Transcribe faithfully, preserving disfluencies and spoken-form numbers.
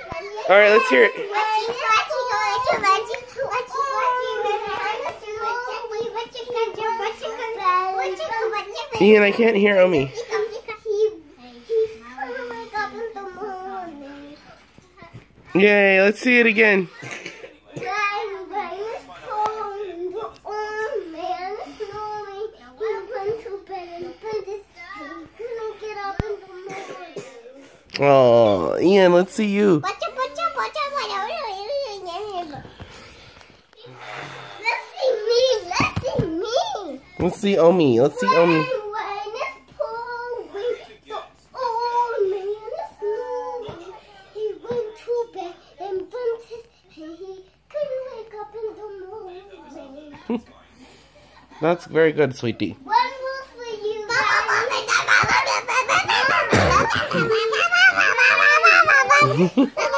All right, let's hear it. Ian, I can't hear Omi. Yay, let's see it again. Oh, Ian, let's see you. Let's see me. Let's see me. Let's see Omi. Let's see Omi. That's very good, sweetie. One more for you.